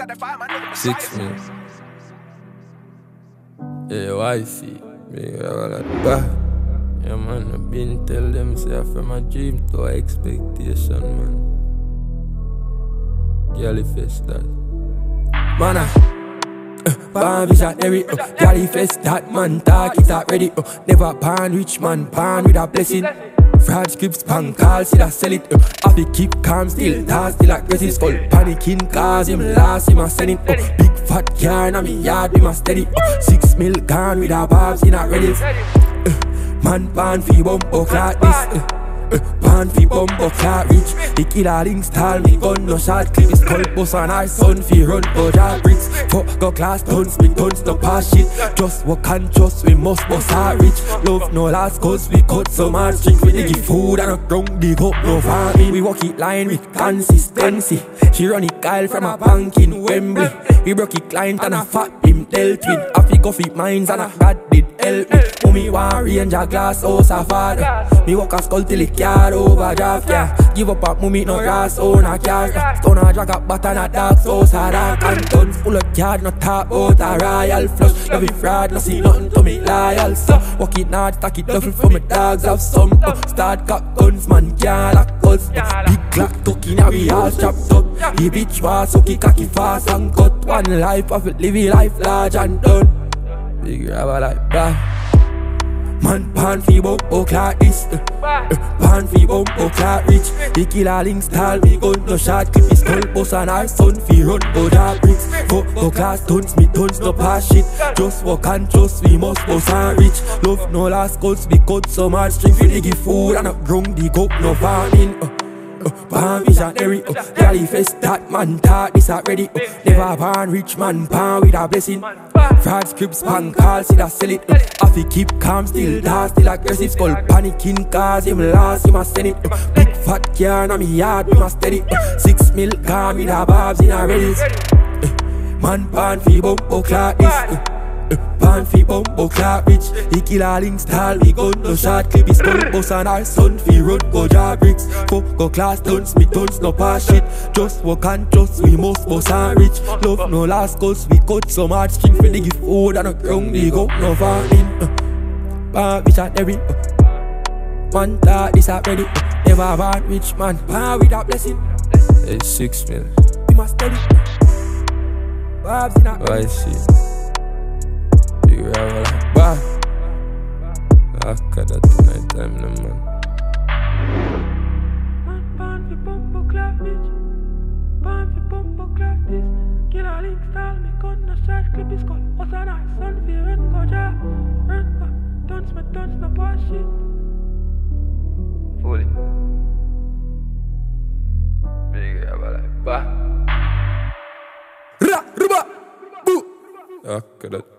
6 minutes. Yeah, wifey. Me all that bah. Yeah man, I been tell them say from a dream to a expectation, man. Girl, face that. Man, born visionary, girl, face that man. Talk it already, never born rich man, born with a blessing. Fraud scripts, pan calls, see that sell it. Have to keep calm, still toss, still aggressive. Skull panicking, cause him last, him a send it. Big fat car in me yard, we must steady. 6 mil gone with a bobs, he not ready. Man pan fi bumbo clock this. Pan fi bumbo clock rich. The killer links tell me gun no shot clip. His skull bust on our son fi run for that bricks. Fuck go class tons, big tons no pass shit. Just work and trust, we must bust our rich. Love no last cause we cut so much drink. We dig food and a ground dig up no farming. We walk it line with consistency. She run it Kyle from a bank in Wembley. We broke it client and a fat him dealt with. I fi go fit mines and a God did help me. Mummy want range a glass house a father. Me walk a skull till it car overdraft, yeah. Give up a mummy no grass own a car. Stone a drag up but and a dark house a dark. And tons full of card no talk out a royal flush. Love it fraud no see nothing to me loyal. So walk it hard, stack it duffel for my dogs have some. Start cock guns man can't lock us. Big clock talking a we all strapped up. The bitch was so kick cocky fast and cut. One life of it, live a life large and done. Big grabber like that. Man pan fi bumbo clock this. Pan fi bumbo clock rich. The killer links tell me gun no shot clip. His skull bust and our son fi run go dark bricks. Fuck go class tons, me tons no pass shit. Just walk and trust, we must bust and rich. Love no last calls, we cut so much string. Fi dig food and a ground dig up no farming. Born visionary, girl, face that man. Talk this already, never born rich man, born with a blessing. Fraud scripts, pan calls, see that sell it. Have to keep calm, still toss, still aggressive. Skull panicking, cause him last, he must send it. Big fat car in me yard, we must steady. 6 mil gone with a bobs in a ready. Man pan fi bumbo clock this. Pan fi bumbo clock rich. The killer links tell me gun no shot clip. His skull bust and our son fi run go jar bricks. Fuck go class tons, me tons no pass shit. Just work and trust, we must bust and rich. Love no last cause we cut so much string. Fi dig food and a ground dig up no farming. Born visionary, man talk this already. Never born rich man, born with a blessing. It's 6 mil. We must study. Bobs in a I see. Bah, after that tonight time, no man. Man, born fi bumbo clock rich. Born fi bumbo clock this. Killer link style, me gun no shot clip his skull. What's on our son fi run go jar. Run go, tons me tons no pass shit. Fully. Big grabber like bah. Ra, ruba, boo. After that.